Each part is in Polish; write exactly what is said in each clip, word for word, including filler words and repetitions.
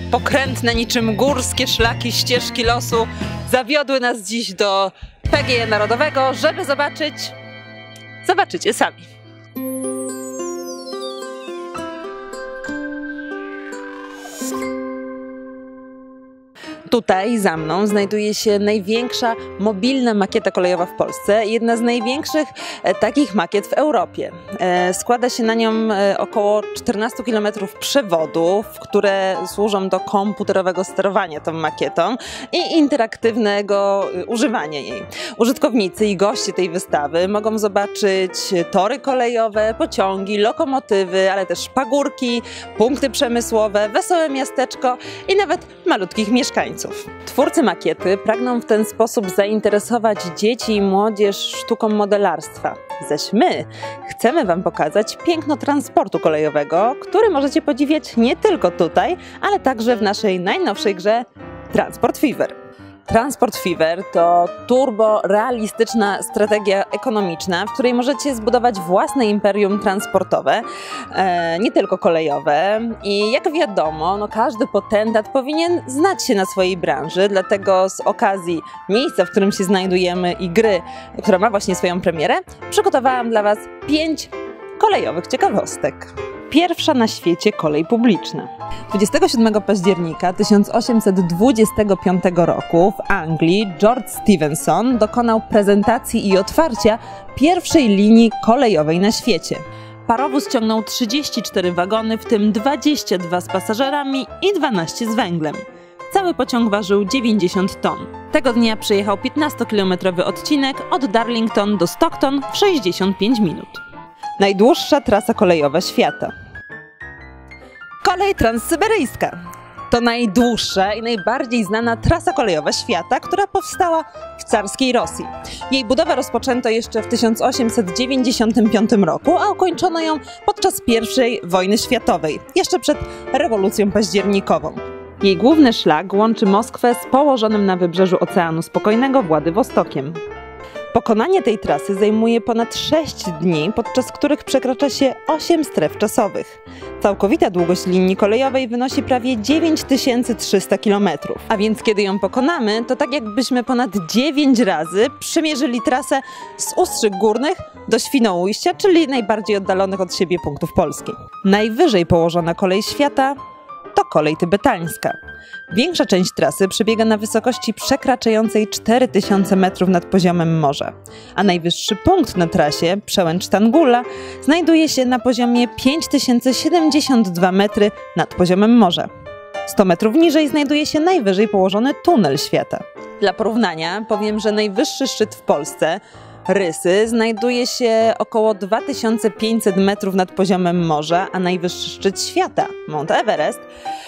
pokrętne niczym górskie szlaki, ścieżki losu zawiodły nas dziś do P G E Narodowego, żeby zobaczyć... Zobaczycie sami. Tutaj za mną znajduje się największa mobilna makieta kolejowa w Polsce, jedna z największych e, takich makiet w Europie. E, składa się na nią e, około czternastu kilometrów przewodów, które służą do komputerowego sterowania tą makietą i interaktywnego e, używania jej. Użytkownicy i goście tej wystawy mogą zobaczyć tory kolejowe, pociągi, lokomotywy, ale też pagórki, punkty przemysłowe, wesołe miasteczko i nawet malutkich mieszkańców. Twórcy makiety pragną w ten sposób zainteresować dzieci i młodzież sztuką modelarstwa. Zaś my chcemy Wam pokazać piękno transportu kolejowego, który możecie podziwiać nie tylko tutaj, ale także w naszej najnowszej grze Transport Fever. Transport Fever to turbo-realistyczna strategia ekonomiczna, w której możecie zbudować własne imperium transportowe, e, nie tylko kolejowe. I jak wiadomo, no każdy potentat powinien znać się na swojej branży, dlatego z okazji miejsca, w którym się znajdujemy i gry, która ma właśnie swoją premierę, przygotowałam dla Was pięć kolejowych ciekawostek. Pierwsza na świecie kolej publiczna. dwudziestego siódmego października tysiąc osiemset dwudziestego piątego roku w Anglii George Stephenson dokonał prezentacji i otwarcia pierwszej linii kolejowej na świecie. Parowóz ciągnął trzydzieści cztery wagony, w tym dwadzieścia dwa z pasażerami i dwanaście z węglem. Cały pociąg ważył dziewięćdziesiąt ton. Tego dnia przejechał piętnastokilometrowy odcinek od Darlington do Stockton w sześćdziesiąt pięć minut. Najdłuższa trasa kolejowa świata. Kolej transsyberyjska. To najdłuższa i najbardziej znana trasa kolejowa świata, która powstała w carskiej Rosji. Jej budowę rozpoczęto jeszcze w tysiąc osiemset dziewięćdziesiątym piątym roku, a ukończono ją podczas pierwszej wojny światowej, jeszcze przed rewolucją październikową. Jej główny szlak łączy Moskwę z położonym na wybrzeżu Oceanu Spokojnego Władywostokiem. Pokonanie tej trasy zajmuje ponad sześć dni, podczas których przekracza się osiem stref czasowych. Całkowita długość linii kolejowej wynosi prawie dziewięć tysięcy trzysta kilometrów. A więc kiedy ją pokonamy, to tak jakbyśmy ponad dziewięć razy przemierzyli trasę z Ustrzyk Górnych do Świnoujścia, czyli najbardziej oddalonych od siebie punktów Polski. Najwyżej położona kolej świata to kolej tybetańska. Większa część trasy przebiega na wysokości przekraczającej cztery tysiące metrów nad poziomem morza, a najwyższy punkt na trasie, przełęcz Tangula, znajduje się na poziomie pięć tysięcy siedemdziesiąt dwa metry nad poziomem morza. sto metrów niżej znajduje się najwyżej położony tunel świata. Dla porównania powiem, że najwyższy szczyt w Polsce, Rysy, znajduje się około dwa tysiące pięćset metrów nad poziomem morza, a najwyższy szczyt świata, Mount Everest,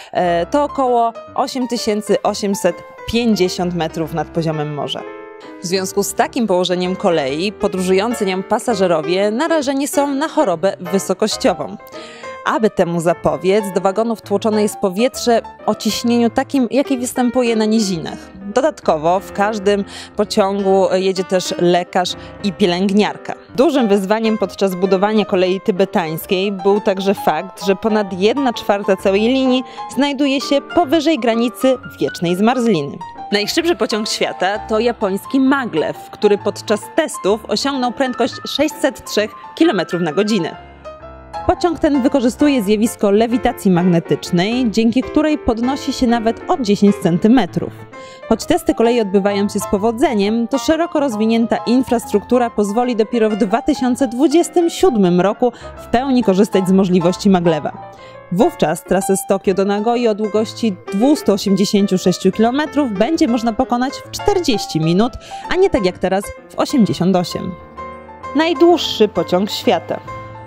to około osiem tysięcy osiemset pięćdziesiąt metrów nad poziomem morza. W związku z takim położeniem kolei podróżujący nią pasażerowie narażeni są na chorobę wysokościową. Aby temu zapobiec, do wagonów tłoczone jest powietrze o ciśnieniu takim, jakie występuje na nizinach. Dodatkowo w każdym pociągu jedzie też lekarz i pielęgniarka. Dużym wyzwaniem podczas budowania kolei tybetańskiej był także fakt, że ponad jedna czwarta całej linii znajduje się powyżej granicy wiecznej zmarzliny. Najszybszy pociąg świata to japoński Maglev, który podczas testów osiągnął prędkość sześćset trzy kilometry na godzinę. Pociąg ten wykorzystuje zjawisko lewitacji magnetycznej, dzięki której podnosi się nawet o dziesięć centymetrów. Choć testy kolei odbywają się z powodzeniem, to szeroko rozwinięta infrastruktura pozwoli dopiero w dwa tysiące dwudziestym siódmym roku w pełni korzystać z możliwości Magleva. Wówczas trasę z Tokio do Nagoi o długości dwieście osiemdziesiąt sześć kilometrów będzie można pokonać w czterdzieści minut, a nie tak jak teraz w osiemdziesiąt osiem. Najdłuższy pociąg świata.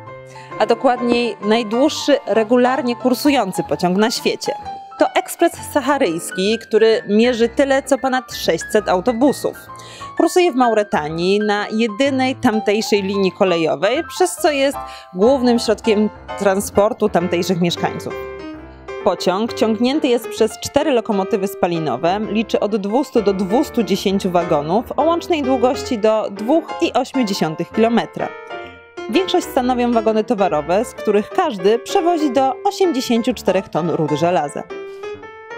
A dokładniej najdłuższy regularnie kursujący pociąg na świecie. To ekspres saharyjski, który mierzy tyle co ponad sześćset autobusów. Kursuje w Mauretanii na jedynej tamtejszej linii kolejowej, przez co jest głównym środkiem transportu tamtejszych mieszkańców. Pociąg ciągnięty jest przez cztery lokomotywy spalinowe, liczy od dwustu do dwustu dziesięciu wagonów o łącznej długości do dwóch przecinek osiem kilometra. Większość stanowią wagony towarowe, z których każdy przewozi do osiemdziesięciu czterech ton rudy żelaza.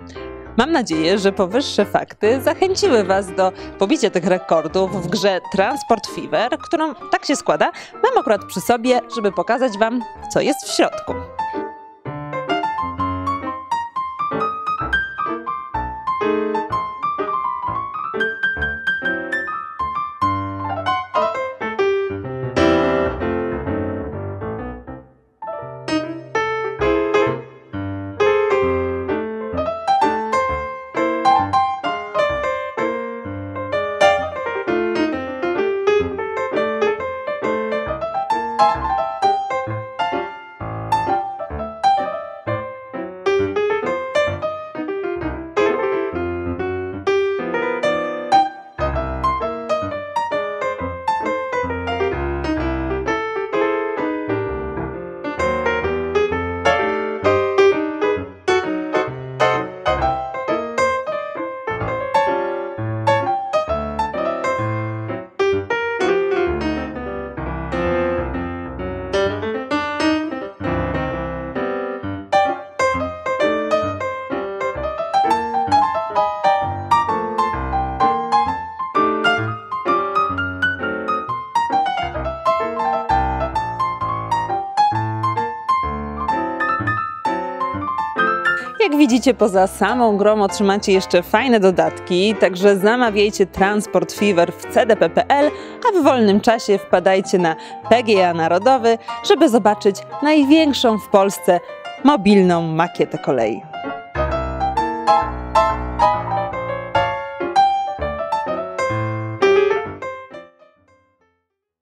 Mam nadzieję, że powyższe fakty zachęciły Was do pobicia tych rekordów w grze Transport Fever, którą, tak się składa, mam akurat przy sobie, żeby pokazać Wam, co jest w środku. Jak widzicie, poza samą grą otrzymacie jeszcze fajne dodatki, także zamawiajcie Transport Fever w c d p kropka p l, a w wolnym czasie wpadajcie na P G A Narodowy, żeby zobaczyć największą w Polsce mobilną makietę kolei.